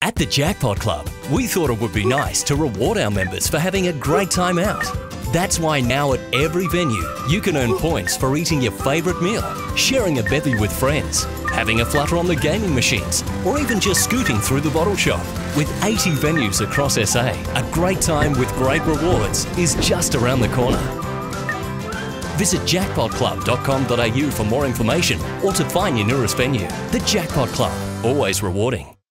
At the Jackpot Club, we thought it would be nice to reward our members for having a great time out. That's why now at every venue, you can earn points for eating your favourite meal, sharing a bevy with friends, having a flutter on the gaming machines, or even just scooting through the bottle shop. With 80 venues across SA, a great time with great rewards is just around the corner. Visit jackpotclub.com.au for more information or to find your nearest venue. The Jackpot Club, always rewarding.